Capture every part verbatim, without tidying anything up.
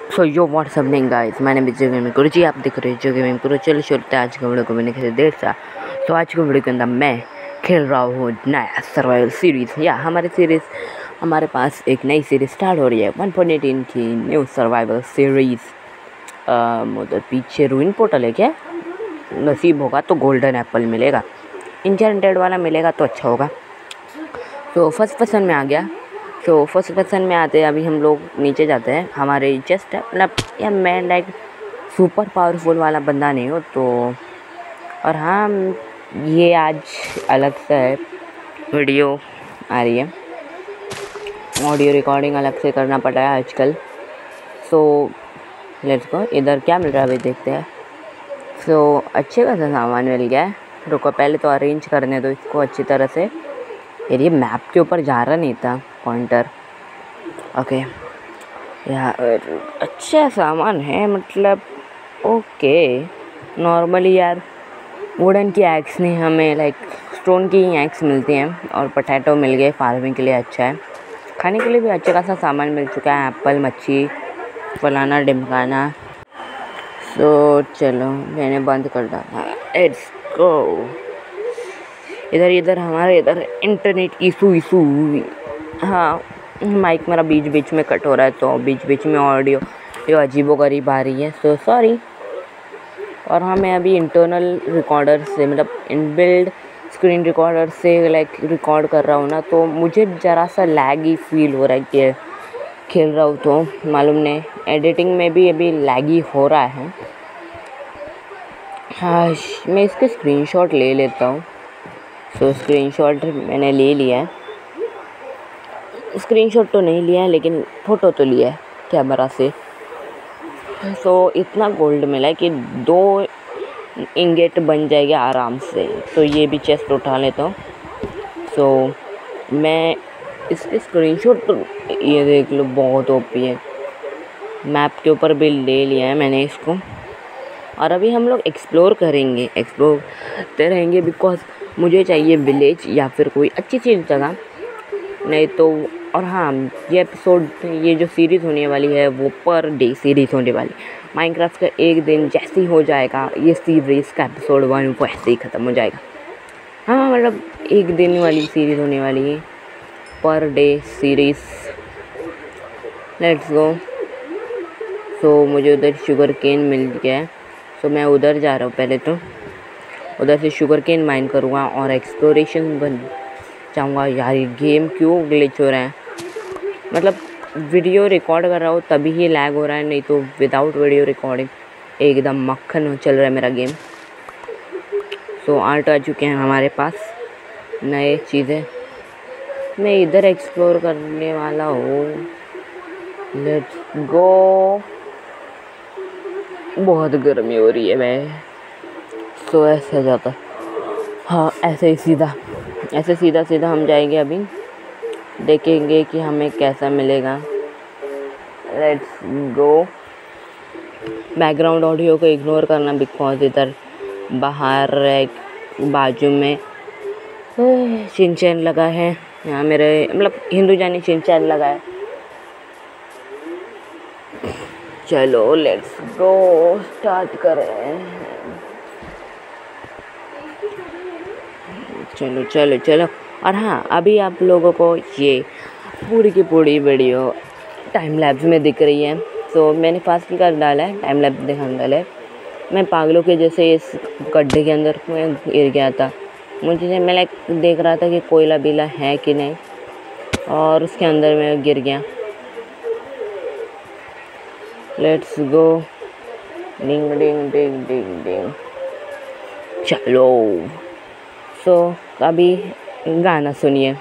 सो यो WhatsApp नहीं guys, मैंने भी जो गेमिंग गुरु जी, आप दिख रहे हो जो गेमिंग गुरु। चलो शुरू आज के वीडियो को मैंने कैसे देर सा। तो आज के वीडियो के अंदर मैं खेल रहा हूँ नया सर्वाइवल सीरीज़। या हमारे सीरीज़ हमारे पास एक नई सीरीज़ स्टार्ट हो रही है, वन पॉइंट एटीन की न्यू सर्वाइवल सीरीज़। उधर पीछे रूइन पोर्टल है क्या? नसीब होगा तो गोल्डन एप्पल मिलेगा, इंचेंटेड वाला मिलेगा तो अच्छा होगा। तो फर्स्ट पर्सन में आ गया। तो फर्स्ट पर्सन में आते हैं अभी हम लोग नीचे जाते हैं। हमारे जस्ट मतलब या मैं लाइक सुपर पावरफुल वाला बंदा नहीं हूँ तो। और हाँ, ये आज अलग से है वीडियो आ रही है, ऑडियो रिकॉर्डिंग अलग से करना पड़ा है आजकल। सो लेट्स गो, इधर क्या मिल रहा है अभी देखते हैं। सो so, अच्छे खासा सामान मिल गया है। रुको पहले तो अरेंज करने दो इसको अच्छी तरह से। यार ये मैप के ऊपर जा रहा नहीं था पॉइंटर। ओके यार अच्छा सामान है, मतलब ओके। नॉर्मली यार वुडन की एक्स नहीं, हमें लाइक स्टोन की एक्स मिलती हैं। और पोटैटो मिल गए, फार्मिंग के लिए अच्छा है। खाने के लिए भी अच्छा खासा सामान मिल चुका है, एप्पल, मच्छी, फलाना ढिमकाना। सो so, चलो मैंने बंद कर डाला, लेट्स गो। इधर इधर हमारे इधर इंटरनेट इशू इशू हाँ, माइक मेरा बीच बीच में कट हो रहा है तो बीच बीच में ऑडियो ये अजीबोगरीब आ रही है, सो सॉरी। और हाँ, मैं अभी इंटरनल रिकॉर्डर से मतलब इनबिल्ड स्क्रीन रिकॉर्डर से लाइक रिकॉर्ड कर रहा हूँ ना, तो मुझे ज़रा सा लैग ही फील हो रहा है कि खेल रहा हूँ तो मालूम नहीं। एडिटिंग में भी अभी लैगी हो रहा है। हाँ, मैं इसके स्क्रीनशॉट ले लेता हूँ। सो स्क्रीनशॉट मैंने ले लिया है, स्क्रीनशॉट तो नहीं लिया है लेकिन फ़ोटो तो लिया है कैमरा से। सो इतना गोल्ड मिला है कि दो इंगेट बन जाएगा आराम से। तो ये भी चेस्ट उठा लेता हूँ। सो मैं इसके स्क्रीनशॉट तो ये देख लो, बहुत ओपी है। मैप के ऊपर भी ले लिया है मैंने इसको। और अभी हम लोग एक्सप्लोर करेंगे, एक्सप्लोर करते रहेंगे बिकॉज मुझे चाहिए विलेज या फिर कोई अच्छी सी जगह, नहीं तो। और हाँ, ये एपिसोड ये जो सीरीज़ होने वाली है वो पर डे सीरीज़ होने वाली। माइनक्राफ्ट का एक दिन जैसे ही हो जाएगा ये सीरीज़ का एपिसोड वन वो ऐसे ही ख़त्म हो जाएगा। हाँ मतलब एक दिन वाली सीरीज़ होने वाली है, per day series. Let's go. So मुझे उधर शुगर केन मिल गया है, सो मैं उधर जा रहा हूँ। पहले तो उधर से शुगर केन माइन करूँगा और एक्सप्लोरेशन बन जाऊँगा। यार ये गेम क्यों ग्लिच हो रहा है, मतलब वीडियो रिकॉर्ड कर रहा हूँ तभी ही लैग हो रहा है, नहीं तो विदाउट वीडियो रिकॉर्डिंग एकदम मक्खन चल रहा है मेरा गेम। सो आर्ट आ चुके हैं हमारे पास नए चीज़ें। मैं इधर एक्सप्लोर करने वाला हूँ। Let's go. बहुत गर्मी हो रही है मैं। सो ऐसे जाता, हाँ ऐसे ही सीधा ऐसे सीधा सीधा हम जाएंगे। अभी देखेंगे कि हमें कैसा मिलेगा। Let's go. बैकग्राउंड ऑडियो को इग्नोर करना बिकॉज इधर बाहर एक बाजू में शिनचैन लगा है। यहाँ मेरे मतलब हिंदू जानी शिनचैन लगा है। चलो लेट्स गो, स्टार्ट करें। चलो चलो चलो। और हाँ, अभी आप लोगों को ये पूरी की पूरी वीडियो टाइम लैप्स में दिख रही है। तो मैंने फास्ट कर डाला है, टाइम लैप्स दिखाने डाला है। मैं पागलों के जैसे इस गड्ढे के अंदर में गिर गया था। मुझे मैं लाइक देख रहा था कि कोयला बीला है कि नहीं, और उसके अंदर मैं गिर गया। Let's go. Ding ding ding ding ding. चलो। सो so, अभी गाना सुनिए।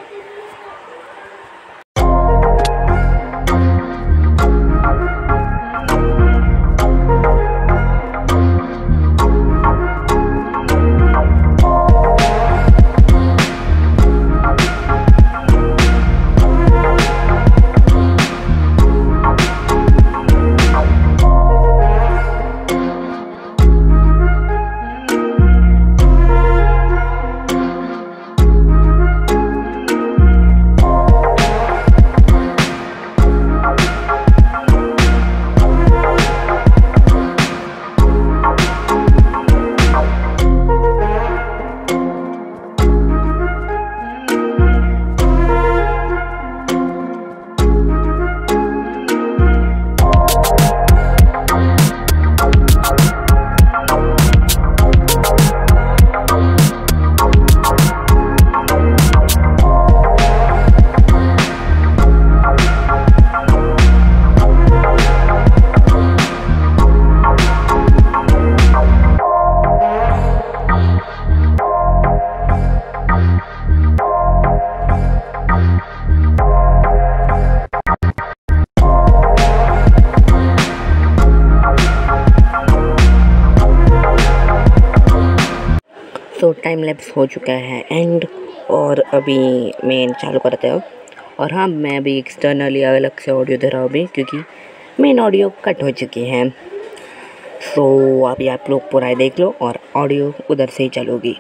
टाइम लैप्स हो चुका है एंड, और अभी मैं चालू करते हो। और हाँ, मैं अभी एक्सटर्नली अलग से ऑडियो दे रहा हूँ अभी, क्योंकि मेन ऑडियो कट हो चुकी है। सो अभी आप लोग पूरा देख लो और ऑडियो उधर से ही चलोगी।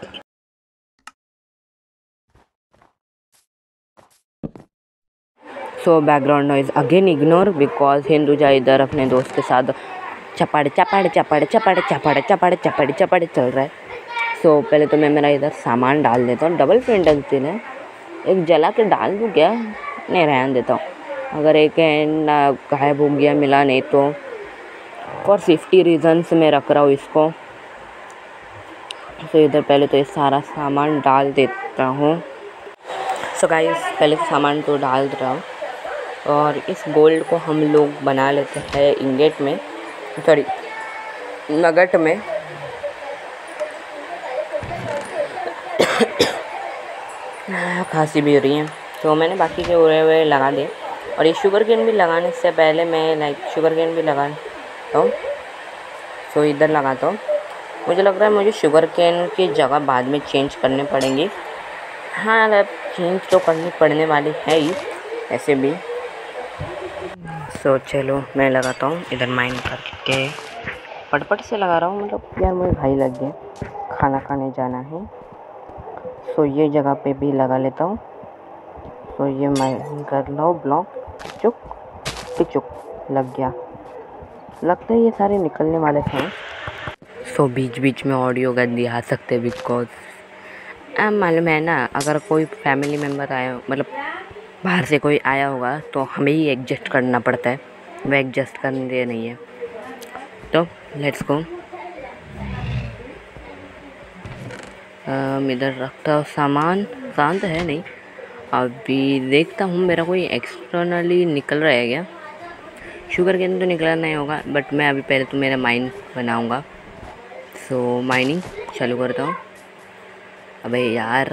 So background noise again ignore, because Hinduja इधर अपने दोस्त के साथ चपाड़े चपाड़े चपाड़े चपाड़े चपाड़े चपाड़े चपाड़े चपाड़े चल रहा है। सो so, पहले तो मैं मेरा इधर सामान डाल देता हूँ। डबल फेंटेंसिल है, एक जला के डाल दूँ क्या? नहीं, रहने देता हूँ। अगर एक गायब हो गया, मिला नहीं तो फॉर सेफ्टी रीजन्स मैं रख रहा हूँ इसको। तो इधर पहले तो ये सारा सामान डाल देता हूँ। सो गाइस, पहले तो सामान तो डाल रहा हूँ और इस गोल्ड को हम लोग बना लेते हैं इंगेट में, सॉरी नगट में। खांसी भी हो रही है, तो मैंने बाकी के उड़े हुए लगा दिए। और ये शुगर केन भी लगाने से पहले मैं लाइक शुगर केन भी लगाता हूँ। सो इधर लगाता हूँ। मुझे लग रहा है मुझे शुगर केन की जगह बाद में चेंज करने पड़ेंगी। हाँ, मतलब चेंज तो करनी पड़ने वाली है ही ऐसे भी। सो चलो मैं लगाता हूँ इधर माइन करके, पटपट से लगा रहा हूँ। मतलब यार मुझे भाई लग गया, खाना खाने जाना है। सो ये जगह पे भी लगा लेता हूँ। सो ये माइन कर लो, ब्लॉक चुक पिचुक लग गया। लगता है ये सारे निकलने वाले हैं। सो बीच बीच में ऑडियो गंदी आ सकते हैं, बिकॉज अब मालूम है ना, अगर कोई फैमिली मेम्बर आया, मतलब बाहर से कोई आया होगा, तो हमें ही एडजस्ट करना पड़ता है। वो एडजस्ट करने नहीं है। तो लेट्स गो। इधर रखता हूँ सामान, शांत है नहीं। अभी देखता हूँ मेरा कोई एक्सटर्नली निकल रहा है क्या। शुगर केन तो निकला नहीं होगा, बट मैं अभी पहले तो मेरा माइन बनाऊँगा। सो माइनिंग चालू करता हूँ। अबे यार,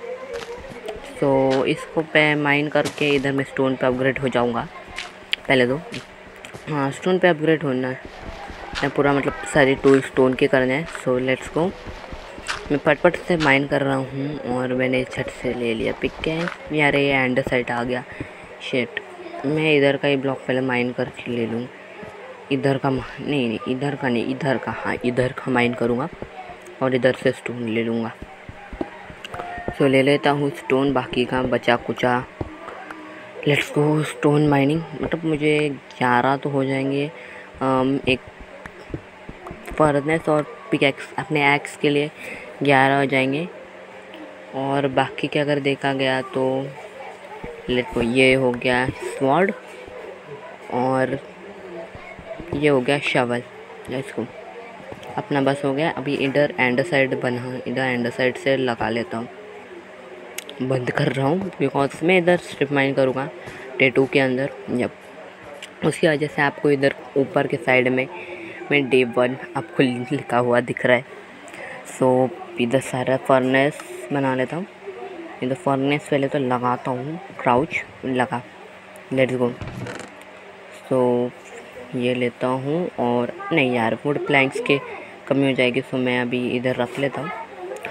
सो इसको पे माइन करके इधर मैं स्टोन पे अपग्रेड हो जाऊँगा पहले तो। हाँ, स्टोन पे अपग्रेड होना है मैं पूरा, मतलब सारे टूल स्टोन के करने हैं। So let's go. मैं पटपट से माइन कर रहा हूँ और मैंने छट से ले लिया पिक के। यार ये एंड साइड आ गया, शिट। मैं इधर का ही ब्लॉक पहले माइन करके ले लूँ। इधर का नहीं नहीं इधर का नहीं, इधर का, हाँ इधर का माइन करूँगा और इधर से स्टोन ले लूँगा। सो ले लेता हूँ स्टोन, बाकी का बचा कुचा। Let's go stone mining. मतलब मुझे ग्यारह तो हो जाएंगे, एक फर्नेस और पिकैक्स अपने एक्स के लिए ग्यारह हो जाएंगे। और बाकी के अगर देखा गया तो लेट्स गो, ये हो गया स्वॉर्ड और ये हो गया शवल। लेट्स गो, अपना बस हो गया। अभी इधर एंड साइड बना, इधर एंड साइड से लगा लेता हूँ। बंद कर रहा हूँ बिकॉज मैं इधर स्ट्रिप माइन करूँगा टैटू के अंदर। जब उसकी वजह से आपको इधर ऊपर के साइड में मैं डे वन आपको लिखा हुआ दिख रहा है। सो इधर सारा फर्नेस बना लेता हूँ। इधर फर्नेस पहले तो लगाता हूँ, क्राउच लगा। Let's go. सो ये लेता हूँ, और नहीं यार वुड प्लैंक्स के कमी हो जाएगी, सो मैं अभी इधर रख लेता हूँ।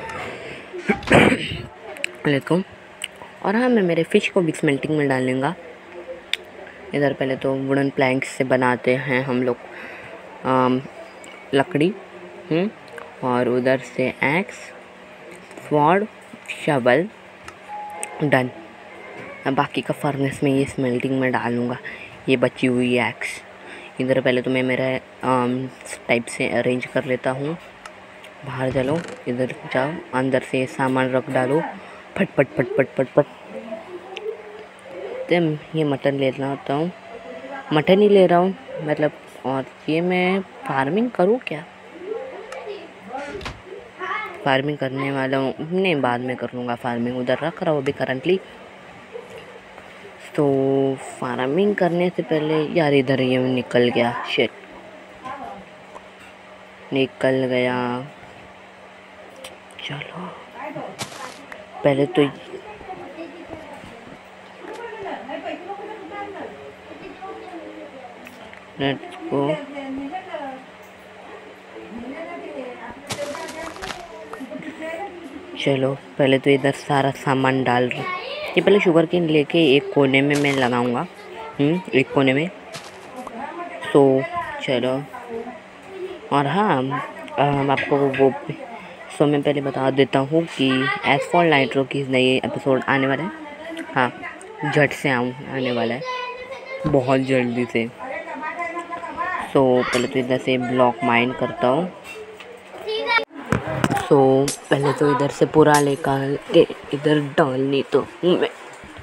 Let's go. और हाँ, मैं मेरे फ़िश को भी स्मेल्टिंग में डाल लूँगा। इधर पहले तो वुडन प्लैंक्स से बनाते हैं हम लोग आम, लकड़ी, हुँ? और उधर से एक्स, स्वॉर्ड, शवल, डन। अब बाकी का फर्नेस में ये स्मेल्टिंग में डालूँगा ये बची हुई एक्स। इधर पहले तो मैं मेरा टाइप से अरेंज कर लेता हूँ। बाहर चलो, इधर जाओ, अंदर से सामान रख डालो, फट फट फट फट फट फट। तो ये मटन ले रहा होता हूँ, मटन ही ले रहा हूँ मतलब। और ये मैं फार्मिंग करूँ क्या? फार्मिंग करने वाला हूँ, नहीं बाद में कर लूँगा फार्मिंग। उधर रख रहा हूँ अभी करंटली। तो फार्मिंग करने से पहले यार इधर ये निकल गया, शिट निकल गया। चलो पहले तो लेट्स गो। चलो पहले तो इधर सारा सामान डाल रही। ये पहले शुगर केन लेके एक कोने में मैं लगाऊंगा, एक कोने में। तो चलो, और हाँ हम आपको वो सो मैं पहले बता देता हूँ कि एसफॉल नाइट्रो की नई एपिसोड आने वाला है। हाँ, झट से आऊँ आने वाला है, बहुत जल्दी से। सो पहले तो इधर से ब्लॉक माइन करता हूँ। सो पहले तो इधर से पूरा लेकर के इधर डालनी तो हूँ मैं।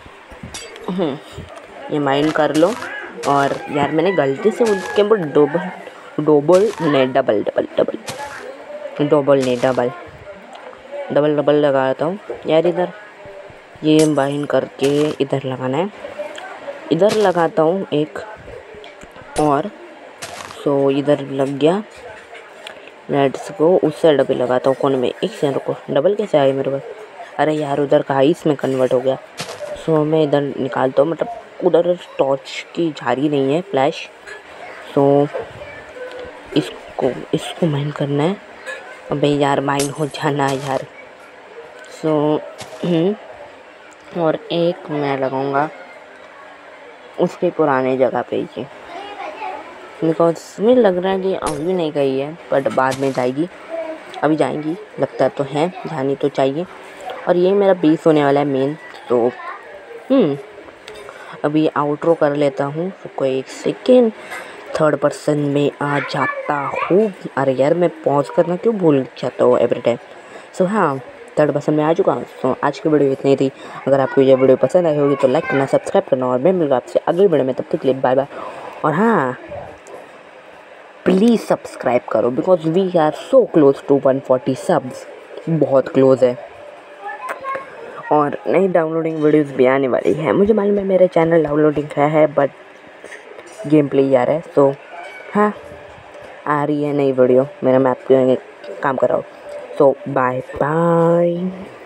ये माइन कर लो। और यार मैंने गलती से उनके ऊपर डबल डबल नहीं डबल डबल डबल डबल नहीं डबल डबल डबल लगाता हूँ यार। इधर ये माइन करके इधर लगाना है, इधर लगाता हूँ एक और। सो इधर लग गया। लेट्स को उस साइड भी लगाता हूँ कोने में। एक सेकंड रुको, डबल कैसे आया मेरे पास? अरे यार उधर का इसमें कन्वर्ट हो गया। सो मैं इधर निकालता हूँ, मतलब उधर टॉर्च की झाड़ी नहीं है, फ्लैश। सो इसको इसको माइन करना है। अबे यार माइन हो जाना यार। सो और एक मैं लगाऊंगा उसके पुराने जगह पे ही, बिकॉज मुझे लग रहा है कि अभी नहीं गई है, बट बाद में जाएगी। अभी जाएंगी लगता तो है, जानी तो चाहिए। और ये मेरा बेस होने वाला है मेन। तो हम्म अभी आउटरो कर लेता हूँ। तो कोई एक सेकेंड, थर्ड पर्सन में आ जाता हूँ। अरे यार मैं पॉज करना क्यों भूल जाता हूँ एवरी टाइम। सो हाँ, थर्ड पर्सन में आ चुका हूँ। सो आज की वीडियो इतनी थी। अगर आपको ये वीडियो पसंद आई होगी तो लाइक करना, सब्सक्राइब करना, और मैं मिलूँगा आपसे अगली वीडियो में। तब तक के लिए बाय बाय। और हाँ, प्लीज़ सब्सक्राइब करो, because we are so close to one forty subs, बहुत क्लोज है। और नई डाउनलोडिंग वीडियोस भी आने वाली है। मुझे मालूम है मेरे चैनल डाउनलोडिंग है, है बट गेम प्ले ही आ रहा है। सो हाँ, आ रही है नई वीडियो, मेरा मैं आपके काम कर रहा हूँ। So bye bye.